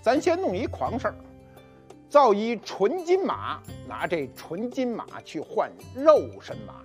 咱先弄一狂事儿，造一纯金马，拿这纯金马去换肉身马。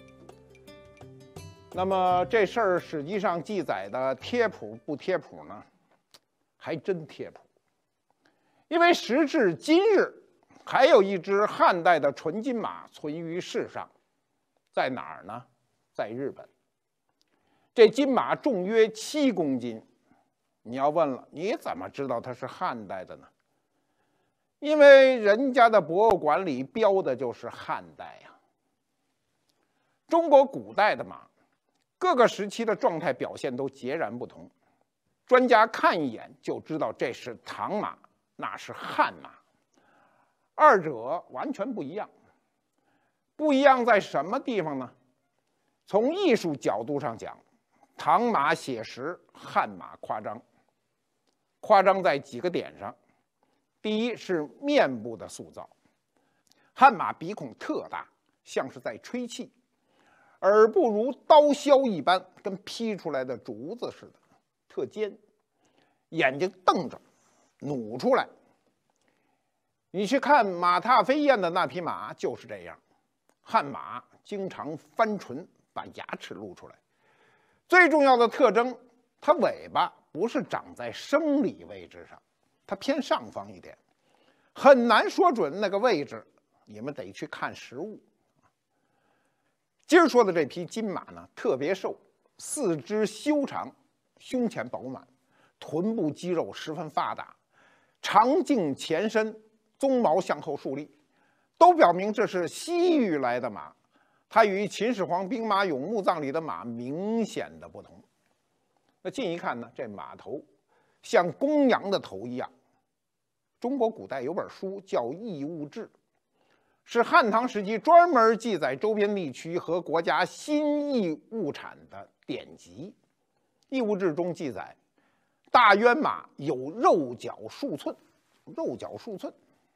那么这事儿实际上记载的贴谱不贴谱呢？还真贴谱。因为时至今日，还有一只汉代的纯金马存于世上，在哪儿呢？在日本。这金马重约7公斤。你要问了，你怎么知道它是汉代的呢？因为人家的博物馆里标的就是汉代呀。中国古代的马，各个时期的状态表现都截然不同，专家看一眼就知道这是唐马，那是汉马，二者完全不一样。不一样在什么地方呢？从艺术角度上讲，唐马写实，汉马夸张。夸张在几个点上，第一是面部的塑造，汉马鼻孔特大，像是在吹气，耳部如刀削一般，跟劈出来的竹子似的，特尖，眼睛瞪着，努出来。你去看马踏飞燕的那匹马就是这样，汉马经常翻唇，把牙齿露出来。最重要的特征，它尾巴不是长在生理位置上，它偏上方一点，很难说准那个位置，你们得去看实物。今儿说的这匹金马呢，特别瘦，四肢修长，胸前饱满，臀部肌肉十分发达，长颈前身，鬃毛向后竖立，都表明这是西域来的马。它与秦始皇兵马俑墓葬里的马明显的不同。那近一看呢，这马头像公羊的头一样。中国古代有本书叫《异物志》，是汉唐时期专门记载周边地区和国家新异物产的典籍。《异物志》中记载，大渊马有肉角数寸，肉角数寸。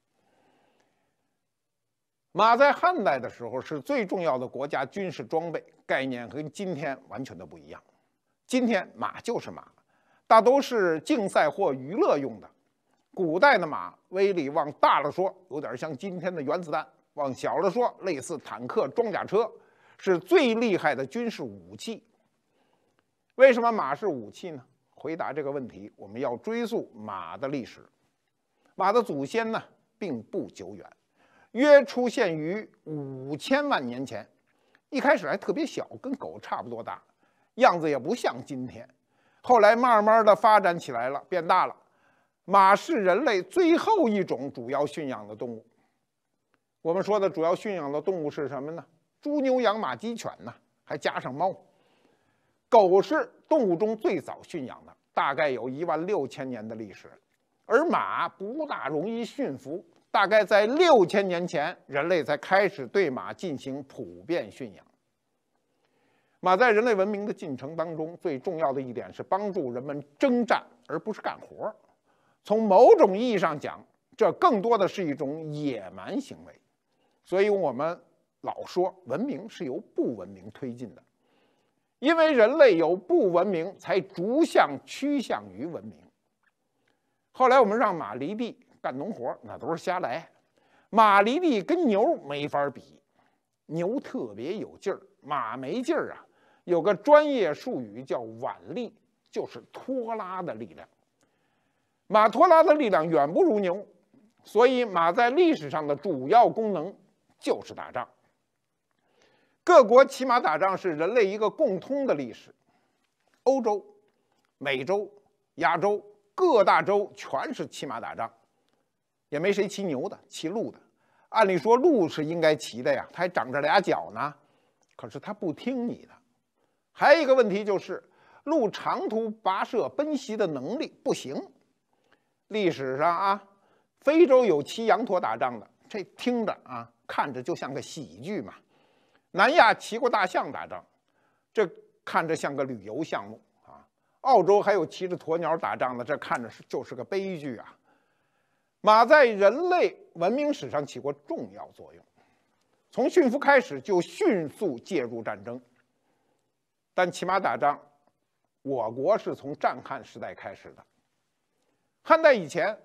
马在汉代的时候是最重要的国家军事装备，概念跟今天完全都不一样。今天马就是马，大都是竞赛或娱乐用的。古代的马威力往大了说，有点像今天的原子弹；往小了说，类似坦克、装甲车，是最厉害的军事武器。为什么马是武器呢？回答这个问题，我们要追溯马的历史。马的祖先呢，并不久远，约出现于5000万年前。一开始还特别小，跟狗差不多大。样子也不像今天，后来慢慢的发展起来了，变大了。马是人类最后一种主要驯养的动物。我们说的主要驯养的动物是什么呢？猪、牛、羊、马、鸡、犬呢，还加上猫。狗是动物中最早驯养的，大概有16000年的历史，而马不大容易驯服，大概在6000年前，人类才开始对马进行普遍驯养。马在人类文明的进程当中，最重要的一点是帮助人们征战，而不是干活。从某种意义上讲，这更多的是一种野蛮行为。所以我们老说文明是由不文明推进的，因为人类有不文明，才逐向趋向于文明。后来我们让马犁地干农活，那都是瞎来。马犁地跟牛没法比，牛特别有劲儿，马没劲儿啊。有个专业术语叫腕力，就是拖拉的力量。马拖拉的力量远不如牛，所以马在历史上的主要功能就是打仗。各国骑马打仗是人类一个共通的历史。欧洲、美洲、亚洲各大洲全是骑马打仗，也没谁骑牛的，骑鹿的。按理说鹿是应该骑的呀，它还长着俩脚呢，可是它不听你的。还有一个问题就是，鹿长途跋涉奔袭的能力不行。历史上啊，非洲有骑羊驼打仗的，这听着啊，看着就像个喜剧嘛。南亚骑过大象打仗，这看着像个旅游项目啊。澳洲还有骑着鸵鸟打仗的，这看着就是个悲剧啊。马在人类文明史上起过重要作用，从驯服开始就迅速介入战争。但骑马打仗，我国是从战汉时代开始的。汉代以前，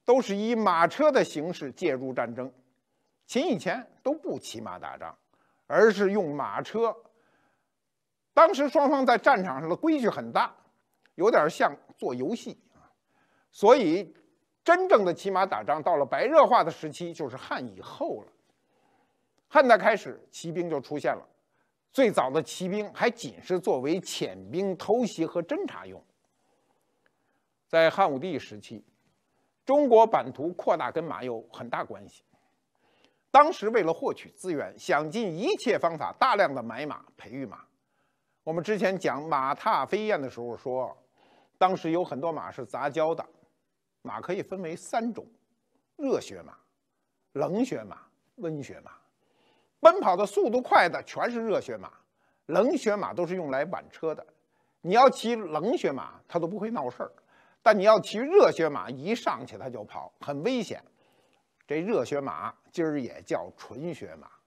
都是以马车的形式介入战争。秦以前都不骑马打仗，而是用马车。当时双方在战场上的规矩很大，有点像做游戏啊。所以，真正的骑马打仗到了白热化的时期，就是汉以后了。汉代开始，骑兵就出现了。最早的骑兵还仅是作为遣兵、偷袭和侦察用。在汉武帝时期，中国版图扩大跟马有很大关系。当时为了获取资源，想尽一切方法，大量的买马、培育马。我们之前讲马踏飞燕的时候说，当时有很多马是杂交的。马可以分为3种：热血马、冷血马、温血马。奔跑的速度快的全是热血马，冷血马都是用来挽车的。你要骑冷血马，它都不会闹事儿；但你要骑热血马，一上去它就跑，很危险。这热血马今儿也叫纯血马。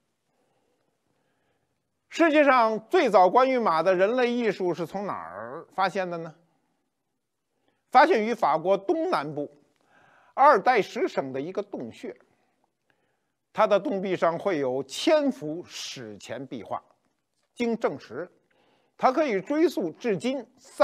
世界上最早关于马的人类艺术是从哪儿发现的呢？发现于法国东南部阿尔代什省的一个洞穴。它的洞壁上会有1000幅史前壁画，经证实，它可以追溯至今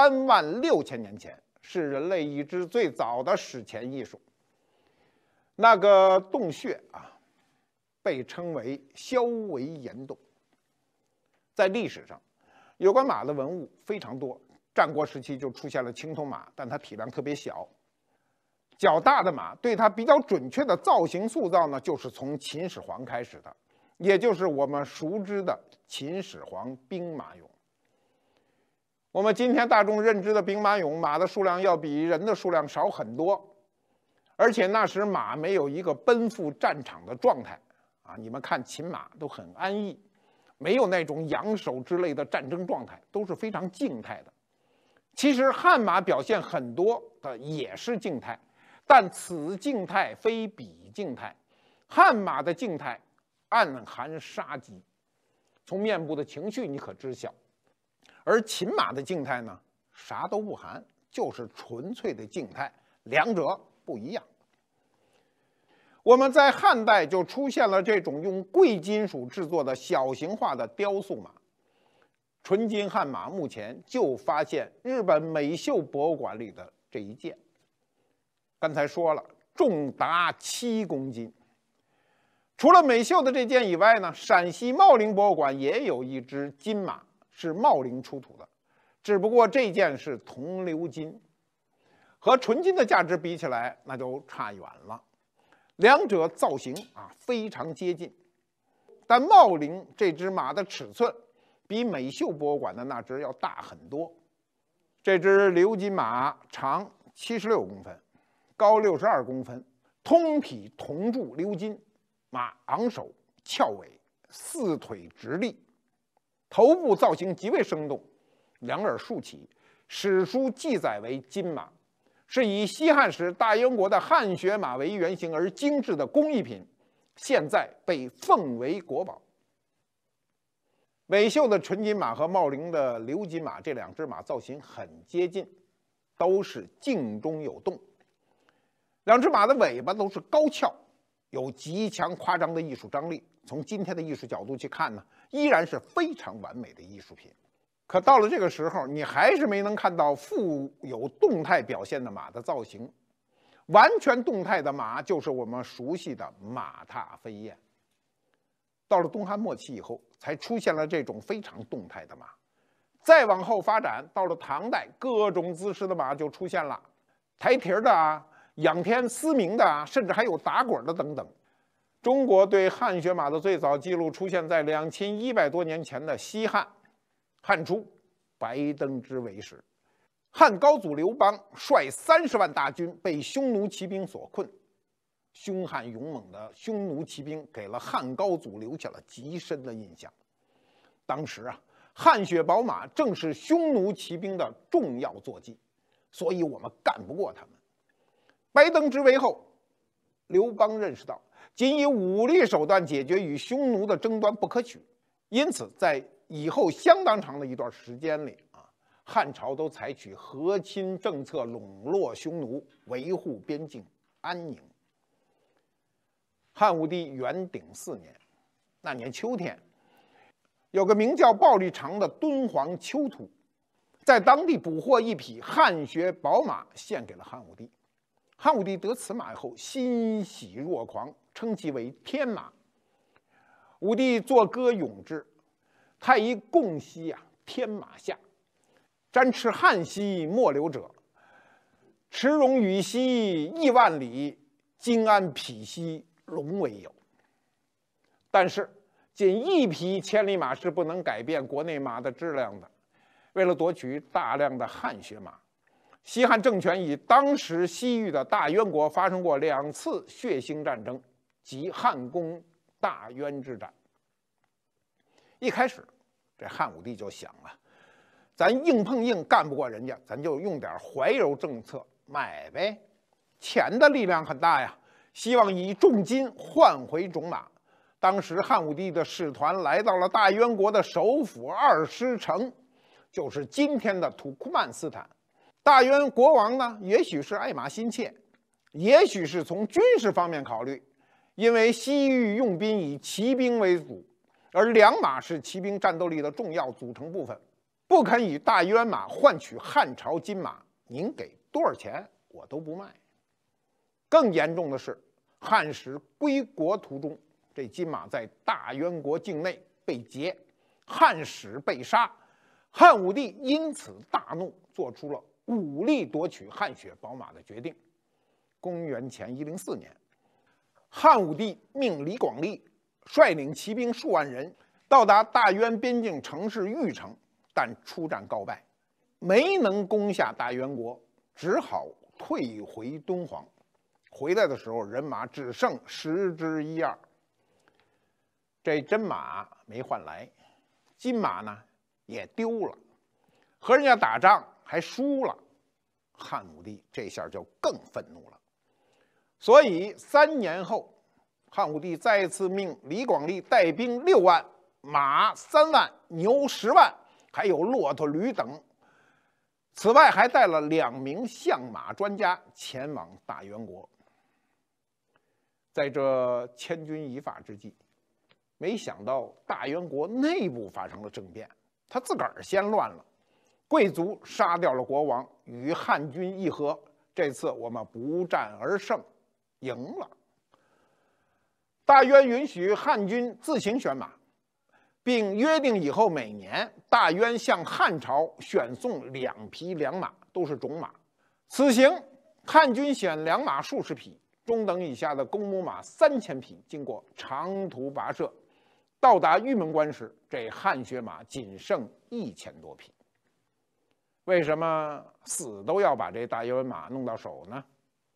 36000年前，是人类已知最早的史前艺术。那个洞穴啊，被称为萧维岩洞。在历史上，有关马的文物非常多。战国时期就出现了青铜马，但它体量特别小。较大的马，对它比较准确的造型塑造呢，就是从秦始皇开始的，也就是我们熟知的秦始皇兵马俑。我们今天大众认知的兵马俑，马的数量要比人的数量少很多，而且那时马没有一个奔赴战场的状态啊。你们看秦马都很安逸，没有那种扬手之类的战争状态，都是非常静态的。其实汉马表现很多的也是静态。但此静态非彼静态，汉马的静态暗含杀机，从面部的情绪你可知晓；而秦马的静态呢，啥都不含，就是纯粹的静态，两者不一样。我们在汉代就出现了这种用贵金属制作的小型化的雕塑马，纯金汉马目前就发现日本美秀博物馆里的这一件。刚才说了，重达7公斤。除了美秀的这件以外呢，陕西茂陵博物馆也有一只金马，是茂陵出土的，只不过这件是铜鎏金，和纯金的价值比起来，那就差远了。两者造型非常接近，但茂陵这只马的尺寸比美秀博物馆的那只要大很多。这只鎏金马长76公分。高62公分，通体铜铸鎏金，马昂首翘尾，4腿直立，头部造型极为生动，两耳竖起，史书记载为金马，是以西汉时大燕国的汗血马为原型而精制的工艺品，现在被奉为国宝。美秀的纯金马和茂陵的鎏金马这2只马造型很接近，都是颈中有洞。2只马的尾巴都是高翘，有极强夸张的艺术张力。从今天的艺术角度去看呢，依然是非常完美的艺术品。可到了这个时候，你还是没能看到富有动态表现的马的造型。完全动态的马就是我们熟悉的马踏飞燕。到了东汉末期以后，才出现了这种非常动态的马。再往后发展，到了唐代，各种姿势的马就出现了，抬蹄的仰天嘶鸣的甚至还有打滚的等等。中国对汗血马的最早记录出现在2100多年前的西汉，汉初白登之为时，汉高祖刘邦率30万大军被匈奴骑兵所困，凶悍勇猛的匈奴骑兵给了汉高祖留下了极深的印象。当时汗血宝马正是匈奴骑兵的重要坐骑，所以我们干不过他们。白登之为后，刘邦认识到仅以武力手段解决与匈奴的争端不可取，因此在以后相当长的一段时间里汉朝都采取和亲政策，笼络匈奴，维护边境安宁。汉武帝元鼎4年，那年秋天，有个名叫鲍立长的敦煌丘徒，在当地捕获一匹汉学宝马，献给了汉武帝。汉武帝得此马后，欣喜若狂，称其为天马。武帝作歌咏之：“太医共兮天马下，瞻翅汉兮莫留者。驰戎羽兮亿万里，金鞍匹兮龙为有。”但是，仅一匹千里马是不能改变国内马的质量的。为了夺取大量的汉血马，西汉政权与当时西域的大渊国发生过2次血腥战争，即汉攻大渊之战。一开始，这汉武帝就想咱硬碰硬干不过人家，咱就用点怀柔政策买呗，钱的力量很大呀，希望以重金换回种马。当时汉武帝的使团来到了大渊国的首府二师城，就是今天的土库曼斯坦。大渊国王呢，也许是爱马心切，也许是从军事方面考虑，因为西域用兵以骑兵为主，而良马是骑兵战斗力的重要组成部分，不肯以大渊马换取汉朝金马，您给多少钱我都不卖。更严重的是，汉时归国途中，这金马在大渊国境内被劫，汉使被杀，汉武帝因此大怒，做出了武力夺取汉血宝马的决定。公元前104年，汉武帝命李广利率领骑兵数万人到达大渊边境城市玉城，但出战告败，没能攻下大渊国，只好退回敦煌。回来的时候，人马只剩10之1二。这真马没换来，金马呢也丢了，和人家打仗还输了。汉武帝这下就更愤怒了，所以3年后，汉武帝再次命李广利带兵6万，马3万，牛10万，还有骆驼、驴等。此外，还带了2名相马专家前往大渊国。在这千钧一发之际，没想到大渊国内部发生了政变，他自个儿先乱了，贵族杀掉了国王，与汉军议和。这次我们不战而胜，赢了。大渊允许汉军自行选马，并约定以后每年大渊向汉朝选送2匹良马，都是种马。此行汉军选良马数十匹，中等以下的公母马3000匹，经过长途跋涉，到达玉门关时，这汉血马仅剩1000多匹。为什么死都要把这大渊马弄到手呢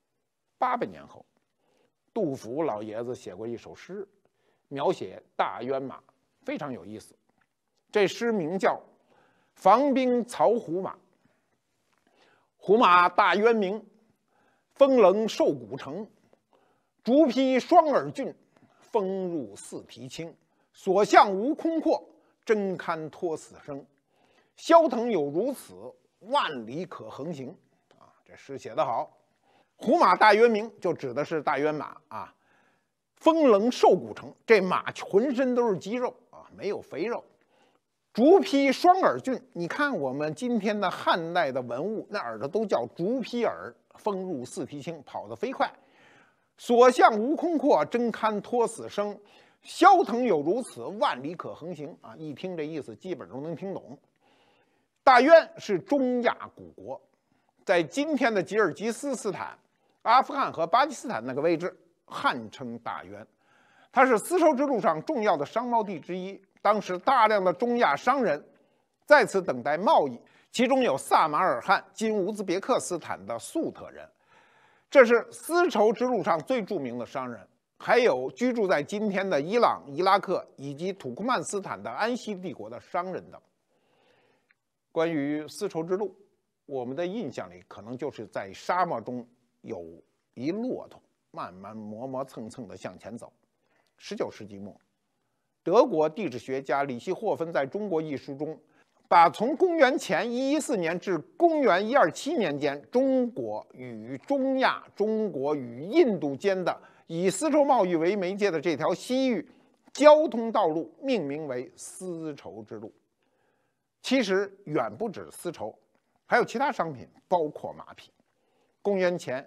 ？800年后，杜甫老爷子写过一首诗，描写大渊马，非常有意思。这诗名叫《防兵曹胡马》。胡马大渊明，风棱瘦骨成。竹披双耳峻，风入四蹄轻。所向无空阔，真堪托死生。萧腾有如此，万里可横行。这诗写得好。胡马大渊明就指的是大渊马啊。风棱瘦骨成，这马浑身都是肌肉没有肥肉。竹披双耳峻，你看我们今天的汉代的文物，那耳朵都叫竹披耳。风入四蹄轻，跑得飞快。所向无空阔，真堪托死生。萧腾有如此，万里可横行一听这意思，基本都能听懂。大渊是中亚古国，在今天的吉尔吉斯斯坦、阿富汗和巴基斯坦那个位置，汉称大渊。它是丝绸之路上重要的商贸地之一。当时大量的中亚商人在此等待贸易，其中有萨马尔罕（今乌兹别克斯坦）的粟特人，这是丝绸之路上最著名的商人。还有居住在今天的伊朗、伊拉克以及土库曼斯坦的安息帝国的商人等。关于丝绸之路，我们的印象里可能就是在沙漠中有一骆驼慢慢磨磨蹭蹭地向前走。19世纪末，德国地质学家里希霍芬在中国一书中把从公元前114年至公元127年间中国与中亚、中国与印度间的以丝绸贸易为媒介的这条西域交通道路命名为丝绸之路。其实远不止丝绸，还有其他商品，包括马匹。公元前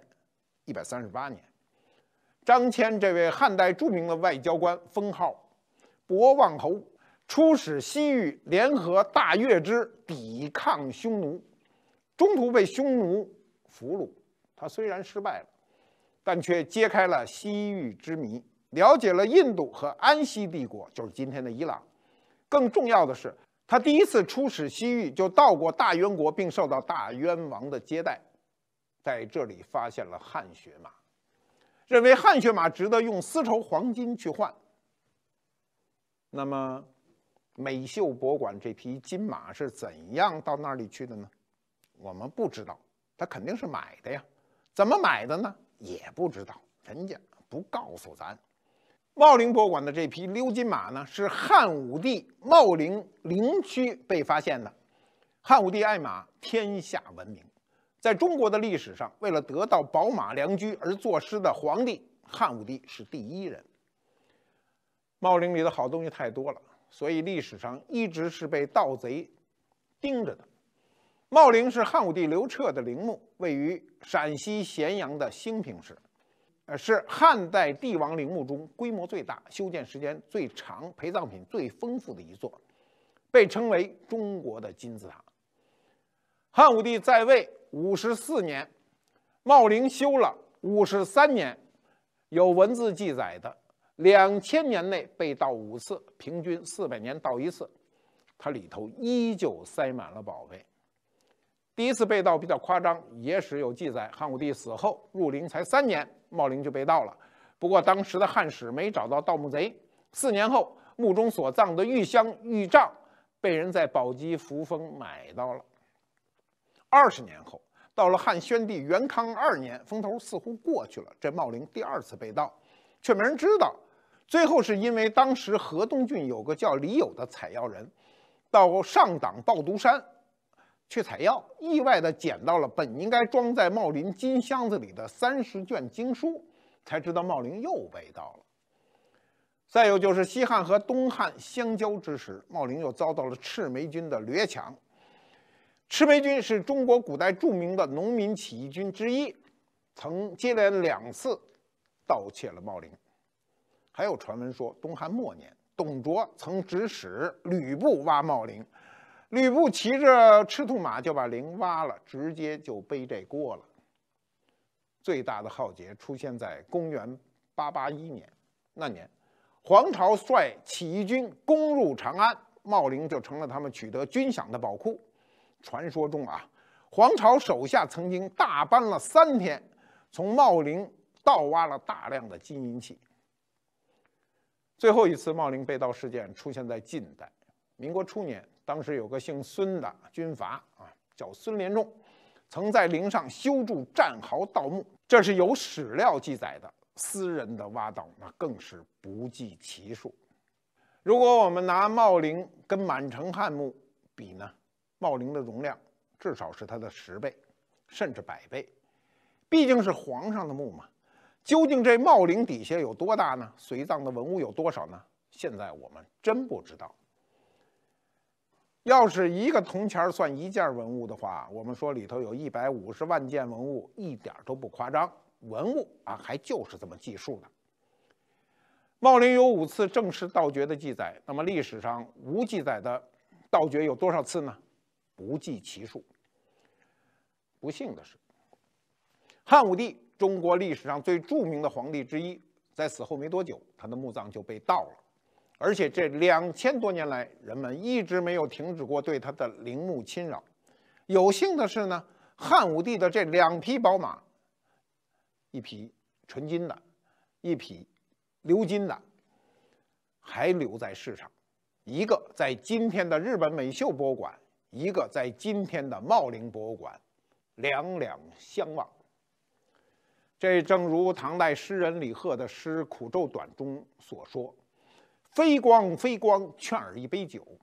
138年，张骞这位汉代著名的外交官，封号博望侯，出使西域，联合大月支抵抗匈奴，中途被匈奴俘虏。他虽然失败了，但却揭开了西域之谜，了解了印度和安息帝国，就是今天的伊朗。更重要的是，他第一次出使西域就到过大渊国，并受到大渊王的接待，在这里发现了汗血马，认为汗血马值得用丝绸黄金去换。那么美秀博物馆这匹金马是怎样到那里去的呢？我们不知道，他肯定是买的呀。怎么买的呢？也不知道，人家不告诉咱。茂陵博物馆的这匹鎏金马呢，是汉武帝茂陵陵区被发现的。汉武帝爱马，天下闻名。在中国的历史上，为了得到宝马良驹而作诗的皇帝，汉武帝是第一人。茂陵里的好东西太多了，所以历史上一直是被盗贼盯着的。茂陵是汉武帝刘彻的陵墓，位于陕西咸阳的兴平市，是汉代帝王陵墓中规模最大、修建时间最长、陪葬品最丰富的一座，被称为中国的金字塔。汉武帝在位54年，茂陵修了53年，有文字记载的2000年内被盗5次，平均400年盗1次，它里头依旧塞满了宝贝。第一次被盗比较夸张，野史有记载，汉武帝死后入陵才3年，茂陵就被盗了。不过当时的汉史没找到盗墓贼，4年后墓中所葬的玉香、玉杖被人在宝鸡扶风买到了。20年后，到了汉宣帝元康2年，风头似乎过去了，这茂陵第2次被盗，却没人知道。最后是因为当时河东郡有个叫李友的采药人，到上党抱犊山去采药，意外地捡到了本应该装在茂陵金箱子里的30卷经书，才知道茂陵又被盗了。再有就是西汉和东汉相交之时，茂陵又遭到了赤眉军的掠抢。赤眉军是中国古代著名的农民起义军之一，曾接连2次盗窃了茂陵。还有传闻说，东汉末年，董卓曾指使吕布挖茂陵，吕布骑着赤兔马就把陵挖了，直接就背这锅了。最大的浩劫出现在公元881年，那年黄巢率起义军攻入长安，茂陵就成了他们取得军饷的宝库。传说中黄巢手下曾经大搬了3天，从茂陵盗挖了大量的金银器。最后一次茂陵被盗事件出现在近代，民国初年，当时有个姓孙的军阀叫孙连仲，曾在陵上修筑战壕盗墓，这是有史料记载的。私人的挖盗那更是不计其数。如果我们拿茂陵跟满城汉墓比呢，茂陵的容量至少是它的10倍，甚至100倍。毕竟是皇上的墓嘛。究竟这茂陵底下有多大呢？随葬的文物有多少呢？现在我们真不知道。要是1个铜钱算1件文物的话，我们说里头有150万件文物，一点都不夸张。文物还就是这么计数的。茂陵有5次正式盗掘的记载，那么历史上无记载的盗掘有多少次呢？不计其数。不幸的是，汉武帝，中国历史上最著名的皇帝之一，在死后没多久，他的墓葬就被盗了。而且这2000多年来，人们一直没有停止过对他的陵墓侵扰。有幸的是呢，汉武帝的这2匹宝马，一匹纯金的，一匹鎏金的，还留在世上。一个在今天的日本美秀博物馆，一个在今天的茂陵博物馆，两两相望。这正如唐代诗人李贺的诗《苦咒短》中所说：“飞光飞光，劝尔一杯酒，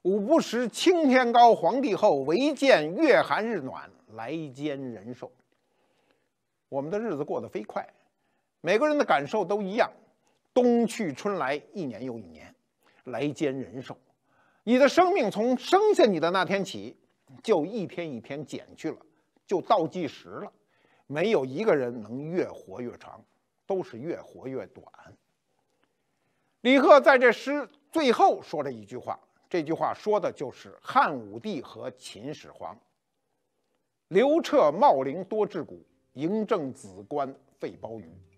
吾不识青天高，皇帝厚，唯见月寒日暖，来煎人寿。我们的日子过得飞快，每个人的感受都一样，冬去春来，一年又一年，来煎人寿。你的生命从生下你的那天起，就一天一天减去了，就倒计时了。没有一个人能越活越长，都是越活越短。李贺在这诗最后说了一句话，这句话说的就是汉武帝和秦始皇。刘彻茂陵多智贾，嬴政子观废包鱼。